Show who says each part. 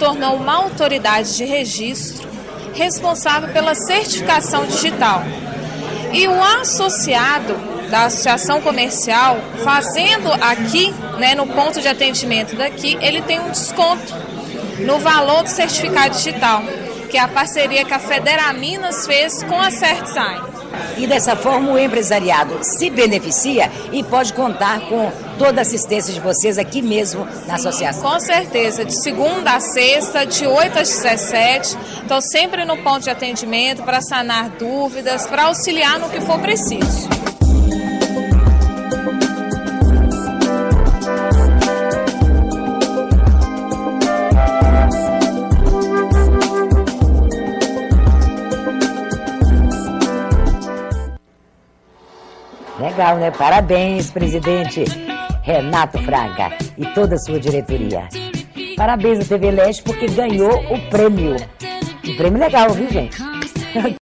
Speaker 1: tornou uma autoridade de registro responsável pela certificação digital. E o associado da associação comercial, fazendo aqui, no ponto de atendimento daqui, ele tem um desconto no valor do certificado digital, que é a parceria que a Federaminas fez com a CertSign.
Speaker 2: E dessa forma o empresariado se beneficia e pode contar com toda a assistência de vocês aqui mesmo na associação.
Speaker 1: Com certeza, de segunda a sexta, de 8 às 17, estou sempre no ponto de atendimento para sanar dúvidas, para auxiliar no que for preciso.
Speaker 2: Legal, né? Parabéns, presidente Renato Fraga e toda a sua diretoria. Parabéns à TV Leste porque ganhou o prêmio. Um prêmio legal, viu, gente?